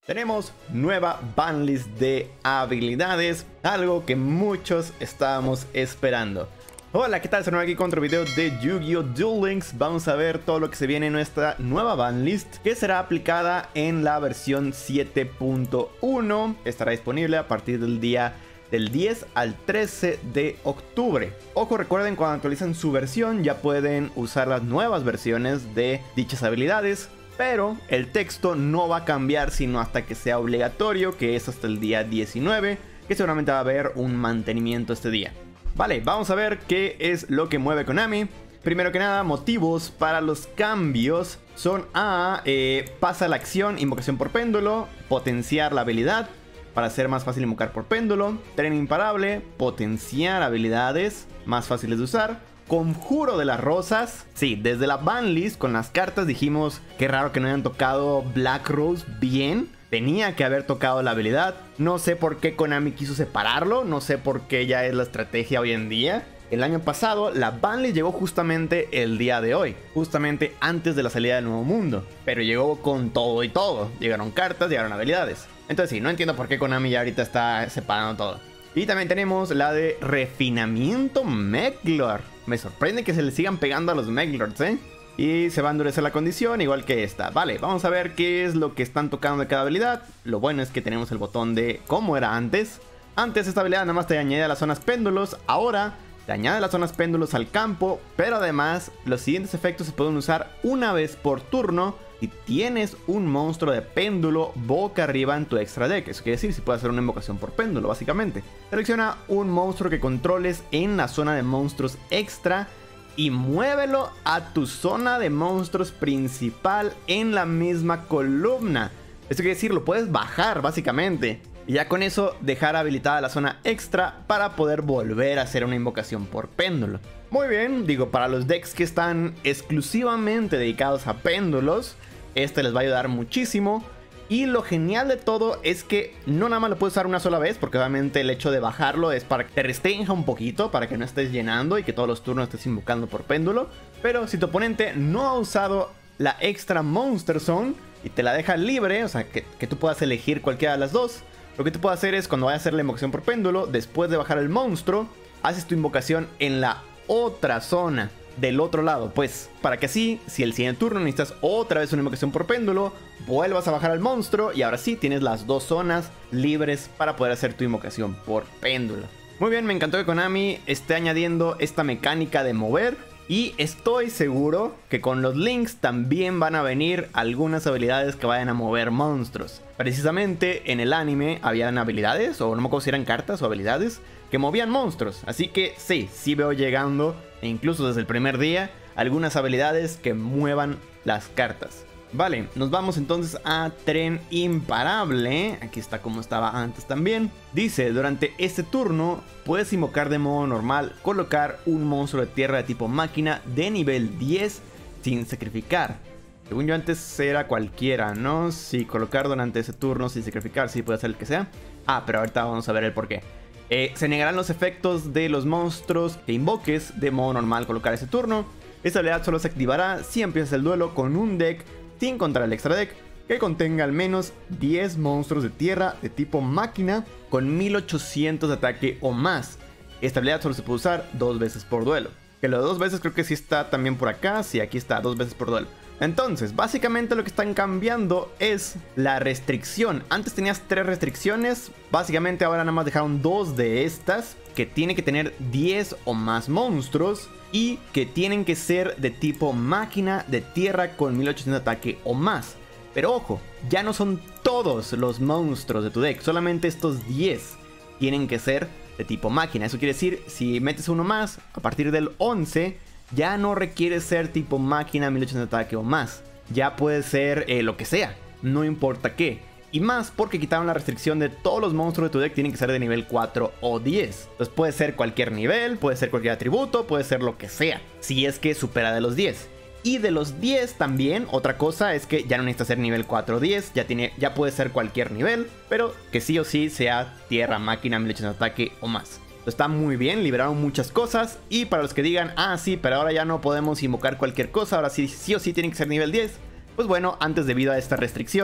Tenemos nueva banlist de habilidades, algo que muchos estábamos esperando. Hola, ¿qué tal? Soy aquí con otro video de Yu-Gi-Oh! Duel Links. Vamos a ver todo lo que se viene en nuestra nueva banlist, que será aplicada en la versión 7.1. Estará disponible a partir del día del 10 al 13 de octubre. Ojo, recuerden, cuando actualizan su versión ya pueden usar las nuevas versiones de dichas habilidades. Pero el texto no va a cambiar sino hasta que sea obligatorio, que es hasta el día 19, que seguramente va a haber un mantenimiento este día. Vale, vamos a ver qué es lo que mueve Konami. Primero que nada, motivos para los cambios son pasa la acción, invocación por péndulo, potenciar la habilidad para hacer más fácil invocar por péndulo, tren imparable, potenciar habilidades más fáciles de usar. Conjuro de las rosas. Sí, desde la banlist con las cartas dijimos que raro que no hayan tocado Black Rose bien. Tenía que haber tocado la habilidad. No sé por qué Konami quiso separarlo. No sé por qué ya es la estrategia hoy en día. El año pasado la banlist llegó justamente el día de hoy, justamente antes de la salida del Nuevo Mundo. Pero llegó con todo y todo. Llegaron cartas, llegaron habilidades. Entonces sí, no entiendo por qué Konami ya ahorita está separando todo. Y también tenemos la de refinamiento Meglord. Me sorprende que se le sigan pegando a los Meglords, ¿eh? Y se va a endurecer la condición, igual que esta. Vale, vamos a ver qué es lo que están tocando de cada habilidad. Lo bueno es que tenemos el botón de cómo era antes. Antes esta habilidad nada más te añadía las zonas péndulos. Ahora te añade las zonas péndulos al campo. Pero además los siguientes efectos se pueden usar una vez por turno si tienes un monstruo de péndulo boca arriba en tu extra deck. Eso quiere decir si puedes hacer una invocación por péndulo, básicamente. Selecciona un monstruo que controles en la zona de monstruos extra y muévelo a tu zona de monstruos principal en la misma columna. Esto quiere decir, lo puedes bajar básicamente. Y ya con eso dejar habilitada la zona extra para poder volver a hacer una invocación por péndulo. Muy bien, digo, para los decks que están exclusivamente dedicados a péndulos, este les va a ayudar muchísimo. Y lo genial de todo es que no nada más lo puedes usar una sola vez, porque obviamente el hecho de bajarlo es para que te restrinja un poquito, para que no estés llenando y que todos los turnos estés invocando por péndulo. Pero si tu oponente no ha usado la extra Monster Zone y te la deja libre, o sea que tú puedas elegir cualquiera de las dos, lo que tú puedes hacer es, cuando vayas a hacer la invocación por péndulo, después de bajar el monstruo, haces tu invocación en la otra zona del otro lado, pues para que así, si el siguiente turno necesitas otra vez una invocación por péndulo, vuelvas a bajar al monstruo y ahora sí tienes las dos zonas libres para poder hacer tu invocación por péndulo. Muy bien, me encantó que Konami esté añadiendo esta mecánica de mover. Y estoy seguro que con los links también van a venir algunas habilidades que vayan a mover monstruos. Precisamente en el anime habían habilidades, o no me acuerdo si eran cartas o habilidades, que movían monstruos. Así que sí veo llegando, e incluso desde el primer día, algunas habilidades que muevan las cartas. Vale, nos vamos entonces a tren imparable. Aquí está como estaba antes también. Dice, durante este turno puedes invocar de modo normal, colocar un monstruo de tierra de tipo máquina de nivel 10 sin sacrificar. Según yo antes era cualquiera, ¿no? Sí, colocar durante ese turno sin sacrificar, sí puede ser el que sea. Pero ahorita vamos a ver el porqué. Se negarán los efectos de los monstruos que invoques de modo normal colocar ese turno. Esta habilidad solo se activará si empiezas el duelo con un deck sin contar el extra deck que contenga al menos 10 monstruos de tierra de tipo máquina con 1800 de ataque o más. Esta habilidad solo se puede usar 2 veces por duelo. Que lo de 2 veces creo que sí está también por acá. Sí, aquí está, 2 veces por duelo. Entonces, básicamente lo que están cambiando es la restricción. Antes tenías 3 restricciones. Básicamente ahora nada más dejaron 2 de estas, que tiene que tener 10 o más monstruos y que tienen que ser de tipo máquina de tierra con 1800 de ataque o más. Pero ojo, ya no son todos los monstruos de tu deck, solamente estos 10 tienen que ser de tipo máquina. Eso quiere decir, si metes uno más, a partir del 11 ya no requiere ser tipo máquina 1800 de ataque o más. Ya puede ser lo que sea, no importa qué. Y más porque quitaron la restricción de todos los monstruos de tu deck tienen que ser de nivel 4 o 10. Entonces puede ser cualquier nivel, puede ser cualquier atributo, puede ser lo que sea, si es que supera de los 10. Y de los 10 también, otra cosa es que ya no necesita ser nivel 4 o 10, ya puede ser cualquier nivel, pero que sí o sí sea tierra, máquina, 1800 de ataque o más. Está muy bien, liberaron muchas cosas. Y para los que digan, sí, pero ahora ya no podemos invocar cualquier cosa, ahora sí o sí tienen que ser nivel 10. Pues bueno, antes debido a esta restricción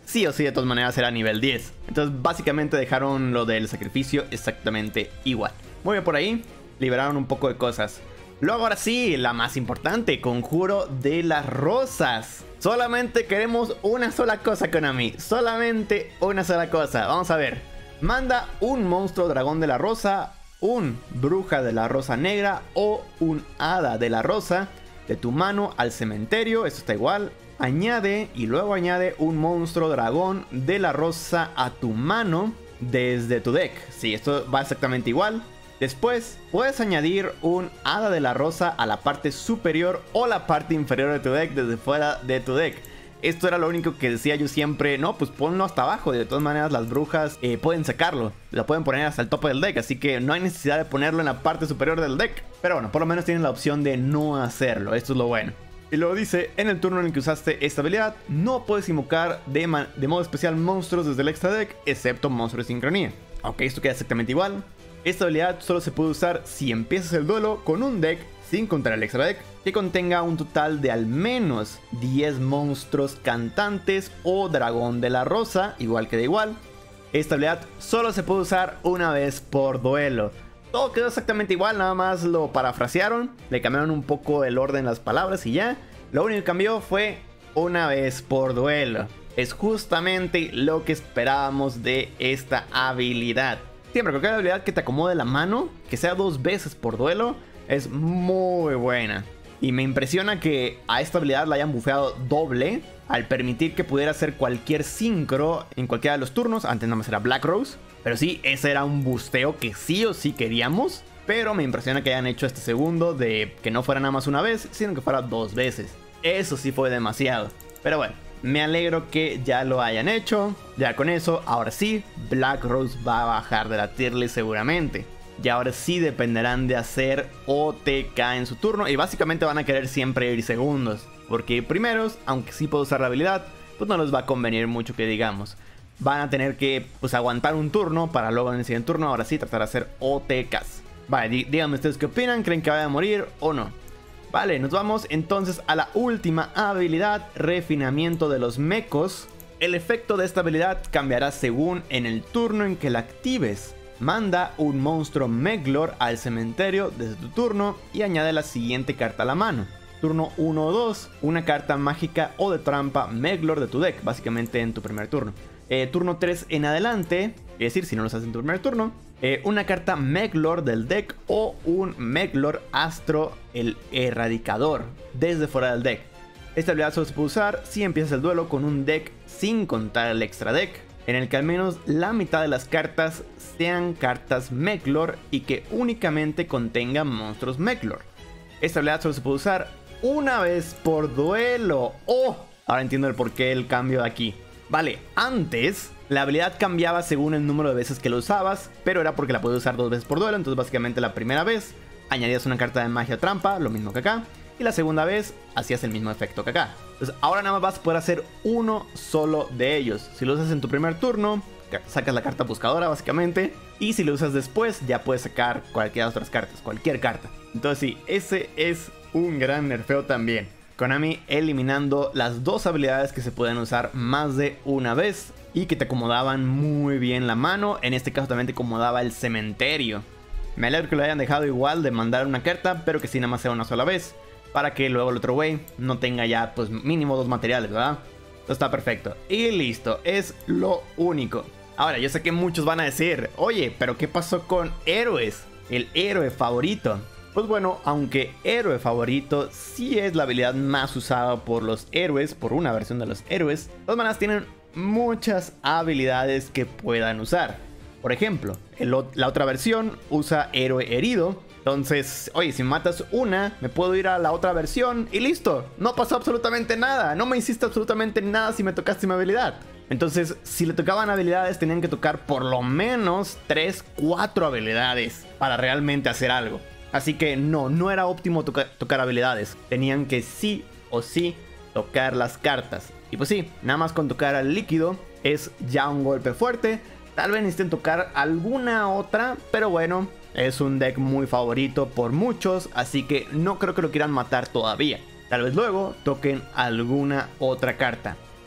sí o sí de todas maneras era nivel 10. Entonces básicamente dejaron lo del sacrificio exactamente igual. Muy bien por ahí, liberaron un poco de cosas. Luego ahora sí, la más importante, Conjuro de las Rosas. Solamente queremos una sola cosa, Konami. Solamente una sola cosa. Vamos a ver. Manda un monstruo dragón de la rosa, un bruja de la rosa negra o un hada de la rosa de tu mano al cementerio. Esto está igual. Añade y luego añade un monstruo dragón de la rosa a tu mano desde tu deck. Sí, esto va exactamente igual. Después puedes añadir un hada de la rosa a la parte superior o la parte inferior de tu deck desde fuera de tu deck. Esto era lo único que decía yo siempre. No, pues ponlo hasta abajo. De todas maneras las brujas pueden sacarlo. Lo pueden poner hasta el tope del deck. Así que no hay necesidad de ponerlo en la parte superior del deck. Pero bueno, por lo menos tienes la opción de no hacerlo. Esto es lo bueno. Y luego dice, en el turno en el que usaste esta habilidad, no puedes invocar de modo especial monstruos desde el extra deck, excepto monstruos de sincronía. Ok, esto queda exactamente igual. Esta habilidad solo se puede usar si empiezas el duelo con un deck, sin contar el extra deck, que contenga un total de al menos 10 monstruos cantantes o dragón de la rosa, igual que da igual. Esta habilidad solo se puede usar una vez por duelo. Todo quedó exactamente igual, nada más lo parafrasearon, le cambiaron un poco el orden de las palabras y ya. Lo único que cambió fue una vez por duelo. Es justamente lo que esperábamos de esta habilidad. Siempre cualquier habilidad que te acomode la mano, que sea 2 veces por duelo, es muy buena. Y me impresiona que a esta habilidad la hayan bufeado doble, al permitir que pudiera hacer cualquier sincro en cualquiera de los turnos. Antes nada más era Black Rose, pero sí, ese era un busteo que sí o sí queríamos. Pero me impresiona que hayan hecho este segundo de que no fuera nada más una vez, sino que fuera 2 veces. Eso sí fue demasiado. Pero bueno, me alegro que ya lo hayan hecho. Ya con eso, ahora sí, Black Rose va a bajar de la tier list seguramente. Y ahora sí dependerán de hacer OTK en su turno. Y básicamente van a querer siempre ir segundos. Porque primeros, aunque sí puedo usar la habilidad, pues no les va a convenir mucho que digamos. Van a tener que pues aguantar un turno para luego en el siguiente turno ahora sí tratar de hacer OTKs. Vale, díganme ustedes qué opinan, ¿creen que vaya a morir o no? Vale, nos vamos entonces a la última habilidad, refinamiento de los mecos. El efecto de esta habilidad cambiará según en el turno en que la actives. Manda un monstruo Meglor al cementerio desde tu turno y añade la siguiente carta a la mano. Turno 1 o 2, una carta mágica o de trampa Meglor de tu deck, básicamente en tu primer turno. Turno 3 en adelante, es decir, si no lo haces en tu primer turno, una carta Meglor del deck o un Meglor Astro el Erradicador desde fuera del deck. Esta habilidad solo se puede usar si empiezas el duelo con un deck sin contar el extra deck, en el que al menos la mitad de las cartas sean cartas Meglor y que únicamente contengan monstruos Meglor. Esta habilidad solo se puede usar una vez por duelo. ¡Oh! Ahora entiendo el porqué el cambio de aquí. Vale, antes la habilidad cambiaba según el número de veces que lo usabas, pero era porque la podías usar 2 veces por duelo. Entonces básicamente la primera vez añadías una carta de magia trampa, lo mismo que acá, y la segunda vez hacías el mismo efecto que acá. Entonces ahora nada más vas a poder hacer uno solo de ellos. Si lo usas en tu primer turno, sacas la carta buscadora básicamente, y si lo usas después ya puedes sacar cualquiera de otras cartas, cualquier carta. Entonces sí, ese es un gran nerfeo también. Konami eliminando las 2 habilidades que se pueden usar más de una vez y que te acomodaban muy bien la mano. En este caso también te acomodaba el cementerio. Me alegro que lo hayan dejado igual de mandar una carta, pero que sí nada más sea una sola vez, para que luego el otro güey no tenga ya pues mínimo 2 materiales, ¿verdad? Esto está perfecto. Y listo, es lo único. Ahora, yo sé que muchos van a decir, oye, pero ¿qué pasó con héroes? El héroe favorito. Pues bueno, aunque héroe favorito sí es la habilidad más usada por los héroes, por una versión de los héroes, de todas maneras tienen muchas habilidades que puedan usar. Por ejemplo, la otra versión usa héroe herido. Entonces, oye, si matas una, me puedo ir a la otra versión y listo. No pasó absolutamente nada. No me hiciste absolutamente nada si me tocaste mi habilidad. Entonces, si le tocaban habilidades, tenían que tocar por lo menos 3, 4 habilidades para realmente hacer algo. Así que no era óptimo tocar habilidades. Tenían que sí o sí tocar las cartas. Y pues sí, nada más con tocar al líquido es ya un golpe fuerte. Tal vez necesiten tocar alguna otra, pero bueno, es un deck muy favorito por muchos, así que no creo que lo quieran matar todavía. Tal vez luego toquen alguna otra carta.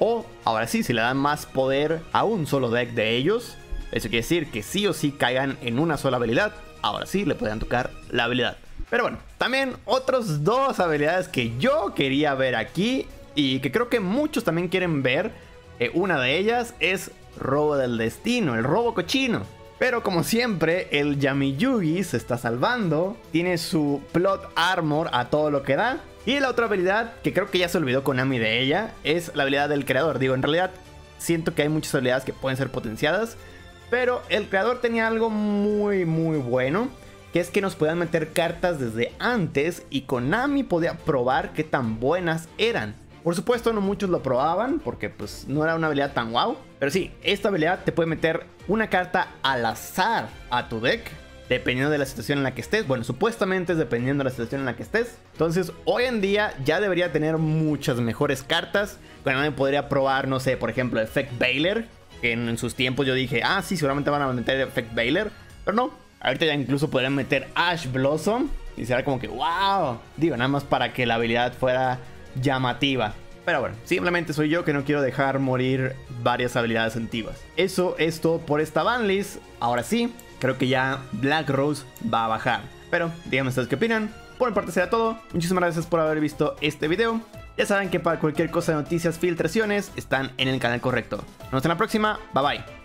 O, ahora sí, si le dan más poder a un solo deck de ellos, eso quiere decir que sí o sí caigan en una sola habilidad. Ahora sí le pueden tocar la habilidad. Pero bueno, también otros dos habilidades que yo quería ver aquí y que creo que muchos también quieren ver. Una de ellas es Robo del Destino, el robo cochino. Pero como siempre, el Yami Yugi se está salvando. Tiene su Plot Armor a todo lo que da. Y la otra habilidad, que creo que ya se olvidó Konami de ella, es la habilidad del creador. Digo, en realidad siento que hay muchas habilidades que pueden ser potenciadas, pero el creador tenía algo muy bueno, que es que nos podían meter cartas desde antes y Konami podía probar qué tan buenas eran. Por supuesto no muchos lo probaban porque pues no era una habilidad tan wow. Pero sí, esta habilidad te puede meter una carta al azar a tu deck, dependiendo de la situación en la que estés. Bueno, supuestamente es dependiendo de la situación en la que estés. Entonces hoy en día ya debería tener muchas mejores cartas. Konami podría probar, no sé, por ejemplo, Effect Veiler, que en sus tiempos yo dije, ah sí, seguramente van a meter Effect Veiler. Pero no, ahorita ya incluso podrían meter Ash Blossom y será como que wow. Digo, nada más para que la habilidad fuera llamativa. Pero bueno, simplemente soy yo que no quiero dejar morir varias habilidades antiguas. Eso es todo por esta banlist. Ahora sí, creo que ya Black Rose va a bajar. Pero díganme ustedes qué opinan. Por mi parte será todo. Muchísimas gracias por haber visto este video. Ya saben que para cualquier cosa de noticias, filtraciones, están en el canal correcto. Nos vemos en la próxima. Bye bye.